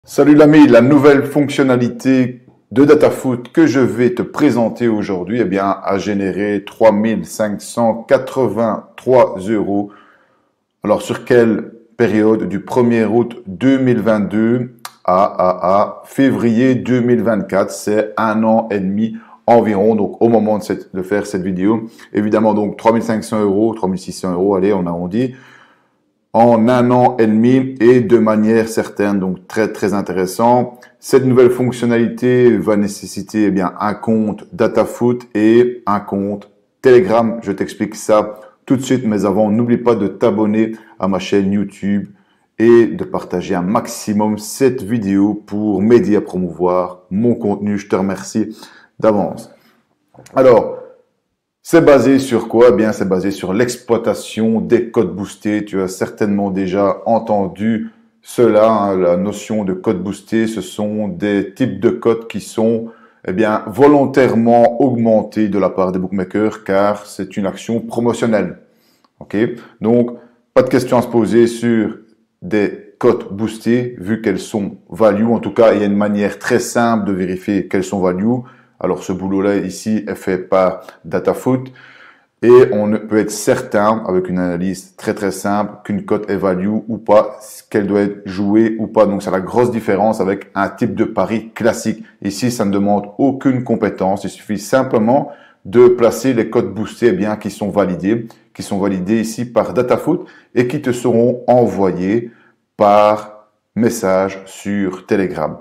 Salut l'ami, la nouvelle fonctionnalité de DataFoot que je vais te présenter aujourd'hui, a généré 3583 euros. Alors, sur quelle période? Du 1er août 2022 à février 2024. C'est un an et demi environ, donc au moment de faire cette vidéo. Évidemment, donc 3500 euros, 3600 euros, allez, on arrondit, en un an et demi et de manière certaine, donc très intéressant. Cette nouvelle fonctionnalité va nécessiter un compte DataFoot et un compte Telegram. Je t'explique ça tout de suite, mais avant, n'oublie pas de t'abonner à ma chaîne YouTube et de partager un maximum cette vidéo pour m'aider à promouvoir mon contenu. Je te remercie d'avance. Alors, c'est basé sur quoi? C'est basé sur l'exploitation des codes boostés. Tu as certainement déjà entendu cela, hein, la notion de code boosté. Ce sont des types de codes qui sont volontairement augmentés de la part des bookmakers car c'est une action promotionnelle. Ok? Donc, pas de question à se poser sur des codes boostés vu qu'elles sont value. En tout cas, il y a une manière très simple de vérifier qu'elles sont value. Alors, ce boulot-là, ici, est fait par DataFoot. Et on peut être certain, avec une analyse très simple, qu'une cote est value ou pas, qu'elle doit être jouée ou pas. Donc, c'est la grosse différence avec un type de pari classique. Ici, ça ne demande aucune compétence. Il suffit simplement de placer les cotes boostées qui sont validés ici par DataFoot et qui te seront envoyés par message sur Telegram.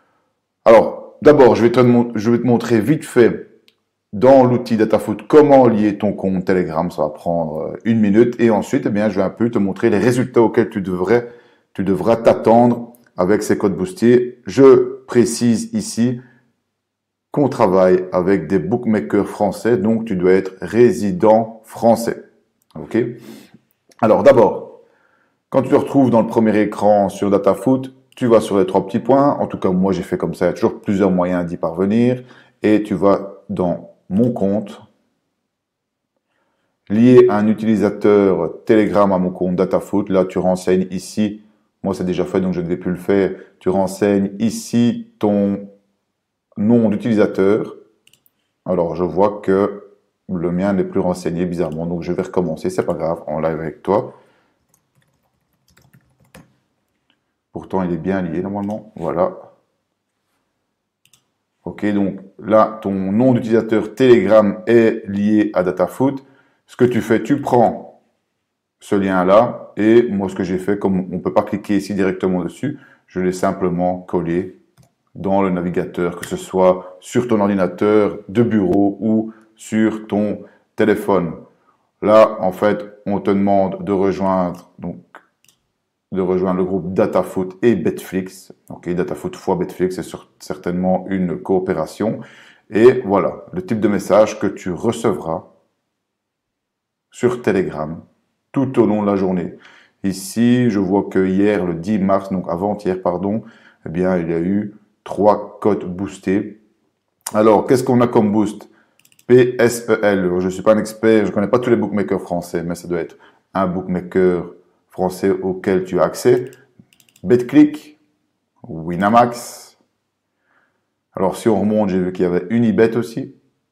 Alors, d'abord, je vais te montrer vite fait dans l'outil DataFoot comment lier ton compte Telegram. Ça va prendre une minute. Et ensuite, je vais un peu te montrer les résultats auxquels tu devras t'attendre avec ces codes boostés. Je précise ici qu'on travaille avec des bookmakers français, donc tu dois être résident français. Ok? Alors, d'abord, quand tu te retrouves dans le premier écran sur DataFoot, tu vas sur les trois petits points. En tout cas, moi, j'ai fait comme ça. Il y a toujours plusieurs moyens d'y parvenir. Et tu vas dans mon compte, lier un utilisateur Telegram à mon compte DataFoot. Là, tu renseignes ici. Moi, c'est déjà fait, donc je ne vais plus le faire. Tu renseignes ici ton nom d'utilisateur. Alors, je vois que le mien n'est plus renseigné bizarrement. Donc, je vais recommencer. C'est pas grave, en live avec toi. Pourtant, il est bien lié normalement. Voilà. Ok, donc là, ton nom d'utilisateur Telegram est lié à DataFoot. Ce que tu fais, tu prends ce lien-là. Et moi, ce que j'ai fait, comme on ne peut pas cliquer ici directement dessus, je l'ai simplement collé dans le navigateur, que ce soit sur ton ordinateur de bureau ou sur ton téléphone. Là, en fait, on te demande de rejoindre le groupe DataFoot et Betflix. Ok, DataFoot fois Betflix, c'est certainement une coopération. Et voilà, le type de message que tu recevras sur Telegram tout au long de la journée. Ici, je vois que hier, le 10 mars, donc avant-hier, pardon, il y a eu 3 cotes boostées. Alors, qu'est-ce qu'on a comme boost? PSEL. Je ne suis pas un expert, je ne connais pas tous les bookmakers français, mais ça doit être un bookmaker français auquel tu as accès. BetClick, Winamax. Alors, si on remonte, j'ai vu qu'il y avait Unibet aussi.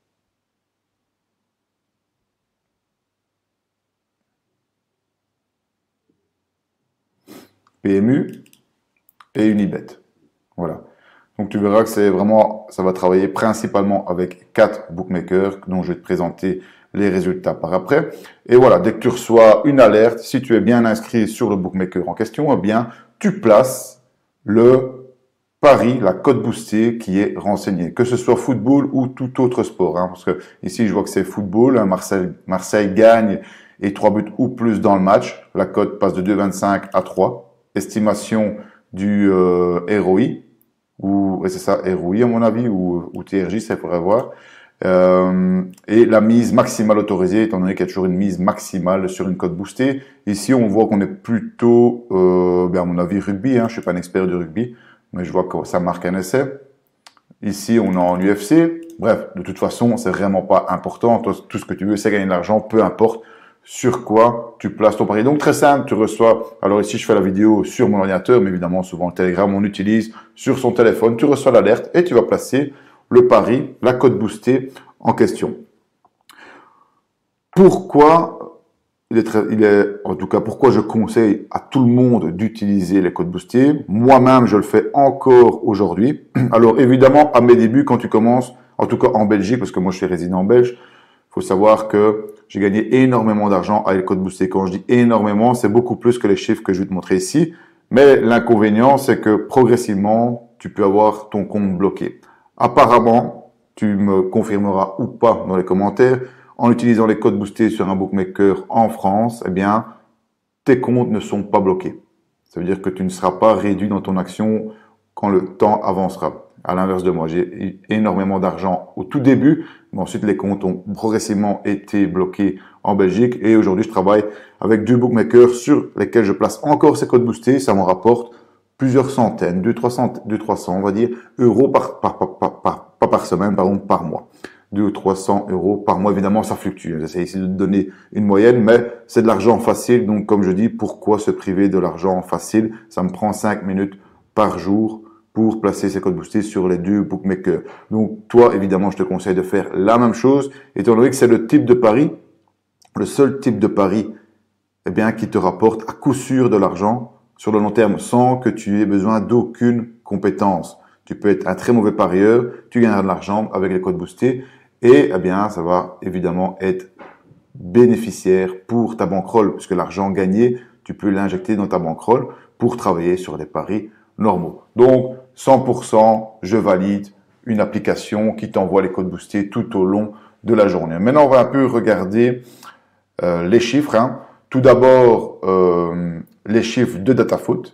PMU et Unibet. Voilà. Donc, tu verras que c'est vraiment, ça va travailler principalement avec 4 bookmakers dont je vais te présenter les résultats par après. Et voilà, dès que tu reçois une alerte, si tu es bien inscrit sur le bookmaker en question, tu places le pari, la cote boostée qui est renseignée, que ce soit football ou tout autre sport. Parce que ici, je vois que c'est football. Marseille gagne et 3 buts ou plus dans le match. La cote passe de 2,25 à 3. Estimation du ROI, ou c'est ça, ROI à mon avis, ou TRJ, ça faudrait voir. Et la mise maximale autorisée, étant donné qu'il y a toujours une mise maximale sur une cote boostée. Ici, on voit qu'on est plutôt, à mon avis, rugby. Je ne suis pas un expert du rugby, mais je vois que ça marque un essai. Ici, on est en UFC. Bref, de toute façon, c'est vraiment pas important. Toi, tout ce que tu veux, c'est gagner de l'argent, peu importe sur quoi tu places ton pari. Donc très simple, tu reçois, alors ici je fais la vidéo sur mon ordinateur, mais évidemment souvent le Telegram on utilise sur son téléphone, tu reçois l'alerte et tu vas placer le pari, la cote boostée en question. Pourquoi en tout cas, pourquoi je conseille à tout le monde d'utiliser les codes boostés? Moi-même, je le fais encore aujourd'hui. Alors évidemment, à mes débuts, quand tu commences, en tout cas en Belgique, parce que moi je suis résident belge, faut savoir que j'ai gagné énormément d'argent avec les codes boostés. Quand je dis énormément, c'est beaucoup plus que les chiffres que je vais te montrer ici. Mais l'inconvénient, c'est que progressivement, tu peux avoir ton compte bloqué. Apparemment, tu me confirmeras ou pas dans les commentaires, en utilisant les codes boostés sur un bookmaker en France, eh bien, tes comptes ne sont pas bloqués. Ça veut dire que tu ne seras pas réduit dans ton action quand le temps avancera. À l'inverse de moi, j'ai eu énormément d'argent au tout début, mais ensuite les comptes ont progressivement été bloqués en Belgique et aujourd'hui je travaille avec deux bookmakers sur lesquels je place encore ces codes boostés. Ça me rapporte plusieurs centaines, 200-300, on va dire, euros pas par semaine, pardon, par mois. 200 ou 300 euros par mois. Évidemment, ça fluctue. J'essaie ici de te donner une moyenne, mais c'est de l'argent facile. Donc, comme je dis, pourquoi se priver de l'argent facile? Ça me prend 5 minutes par jour pour placer ces codes boostés sur les deux bookmakers. Donc, toi, évidemment, je te conseille de faire la même chose, étant donné que c'est le type de pari, le seul type de pari, eh bien, qui te rapporte à coup sûr de l'argent sur le long terme, sans que tu aies besoin d'aucune compétence. Tu peux être un très mauvais parieur, tu gagneras de l'argent avec les codes boostés et eh bien, ça va évidemment être bénéficiaire pour ta bankroll, puisque l'argent gagné, tu peux l'injecter dans ta bankroll pour travailler sur des paris normaux. Donc, 100%, je valide une application qui t'envoie les codes boostés tout au long de la journée. Maintenant, on va un peu regarder les chiffres. Hein. Tout d'abord, les chiffres de DataFoot.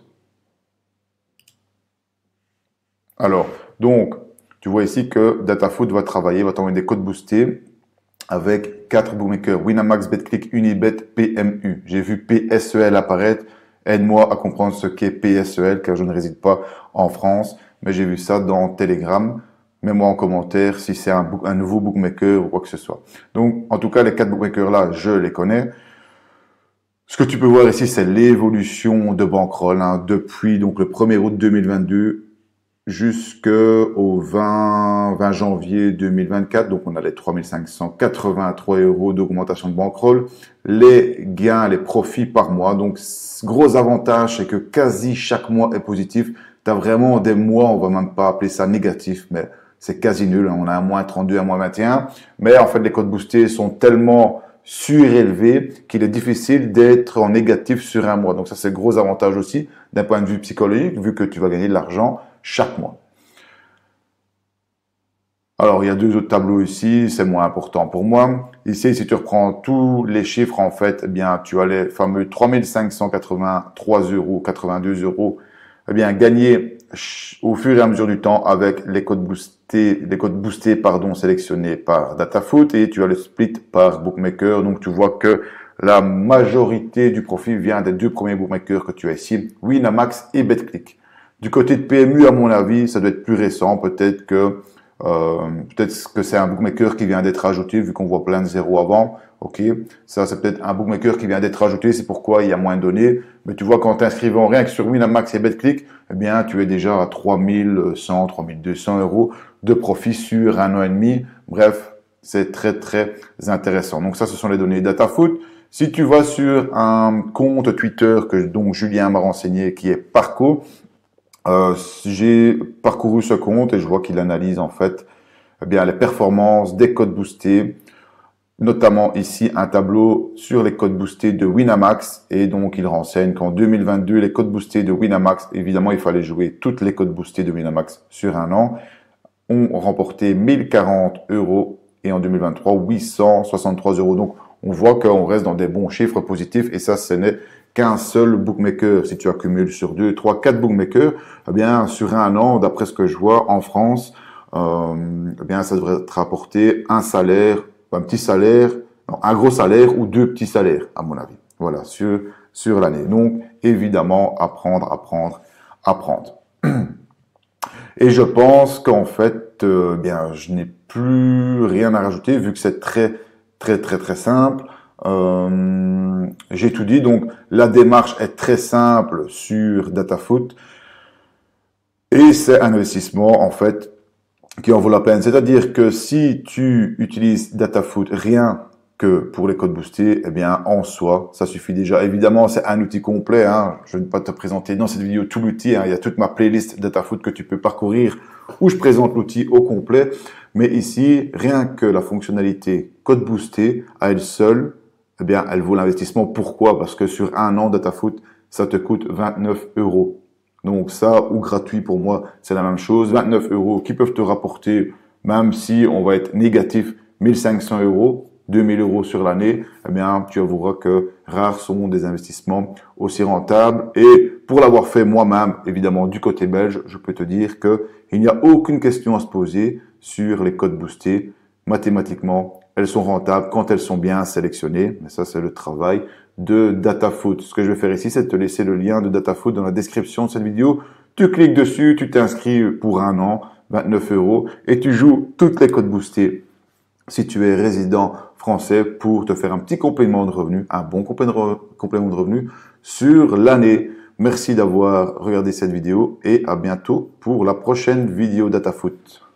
Alors, donc, tu vois ici que DataFoot va t'envoyer des codes boostés avec 4 bookmakers, Winamax, Betclic, Unibet, PMU. J'ai vu PSEL apparaître. Aide-moi à comprendre ce qu'est PSEL, car je ne réside pas en France, mais j'ai vu ça dans Telegram. Mets-moi en commentaire si c'est un nouveau bookmaker ou quoi que ce soit. Donc, en tout cas, les 4 bookmakers-là, je les connais. Ce que tu peux voir ici, c'est l'évolution de bankroll hein, depuis donc le 1er août 2022 jusqu'au 20 janvier 2024. Donc, on a les 3583 euros d'augmentation de bankroll. Les gains, les profits par mois. Donc, gros avantage, c'est que quasi chaque mois est positif. Tu as vraiment des mois, on va même pas appeler ça négatif, mais c'est quasi nul. On a un moins 32, un moins 21. Mais en fait, les codes boostés sont tellement surélevé qu'il est difficile d'être en négatif sur un mois. Donc ça, c'est le gros avantage aussi d'un point de vue psychologique, vu que tu vas gagner de l'argent chaque mois. Alors, il y a deux autres tableaux ici, c'est moins important pour moi. Ici, si tu reprends tous les chiffres, en fait, eh bien, tu as les fameux 3583 euros, 82 euros, eh bien, gagnés au fur et à mesure du temps avec les codes boostés, pardon, sélectionnés par DataFoot et tu as le split par bookmaker. Donc, tu vois que la majorité du profit vient des deux premiers bookmakers que tu as ici, Winamax et Betclic. Du côté de PMU, à mon avis, ça doit être plus récent. Peut-être que c'est un bookmaker qui vient d'être ajouté, vu qu'on voit plein de zéros avant. Ok, ça c'est peut-être un bookmaker qui vient d'être ajouté, c'est pourquoi il y a moins de données. Mais tu vois, quand tu inscrives en rien que sur Winamax et Betclic, eh bien, tu es déjà à 3100, 3200 euros de profit sur un an et demi. Bref, c'est très, très intéressant. Donc ça, ce sont les données DataFoot. Si tu vas sur un compte Twitter que donc Julien m'a renseigné, qui est Parco, j'ai parcouru ce compte et je vois qu'il analyse en fait eh bien les performances des codes boostés, notamment ici un tableau sur les codes boostés de Winamax et donc il renseigne qu'en 2022 les codes boostés de Winamax, évidemment il fallait jouer toutes les codes boostés de Winamax sur un an, ont remporté 1040 euros et en 2023 863 euros. Donc on voit qu'on reste dans des bons chiffres positifs et ça ce n'est qu'un seul bookmaker. Si tu accumules sur 2, 3, 4 bookmakers, eh bien, sur un an, d'après ce que je vois en France, eh bien, ça devrait te rapporter un salaire, un petit salaire, non, un gros salaire ou deux petits salaires, à mon avis. Voilà, sur l'année. Donc, évidemment, apprendre. Et je pense qu'en fait, bien, je n'ai plus rien à rajouter vu que c'est très simple. J'ai tout dit. Donc, la démarche est très simple sur DataFoot. Et c'est un investissement, en fait, qui en vaut la peine. C'est-à-dire que si tu utilises DataFoot rien que pour les codes boostés, eh bien, en soi, ça suffit déjà. Évidemment, c'est un outil complet, hein. Je ne vais pas te présenter dans cette vidéo tout l'outil, hein. Il y a toute ma playlist DataFoot que tu peux parcourir où je présente l'outil au complet. Mais ici, rien que la fonctionnalité code boosté à elle seule, eh bien, elle vaut l'investissement. Pourquoi? Parce que sur un an, DataFoot, ça te coûte 29 €. Donc ça, ou gratuit pour moi, c'est la même chose. 29 € qui peuvent te rapporter, même si on va être négatif, 1500 €, 2000 € sur l'année, eh bien, tu avoueras que rares sont des investissements aussi rentables. Et pour l'avoir fait moi-même, évidemment, du côté belge, je peux te dire que il n'y a aucune question à se poser sur les codes boostés. Mathématiquement, elles sont rentables quand elles sont bien sélectionnées. Mais ça, c'est le travail de DataFoot. Ce que je vais faire ici, c'est te laisser le lien de DataFoot dans la description de cette vidéo. Tu cliques dessus, tu t'inscris pour un an, 29 € et tu joues toutes les codes boostés si tu es résident français pour te faire un petit complément de revenu, un bon complément de revenu sur l'année. Merci d'avoir regardé cette vidéo et à bientôt pour la prochaine vidéo DataFoot.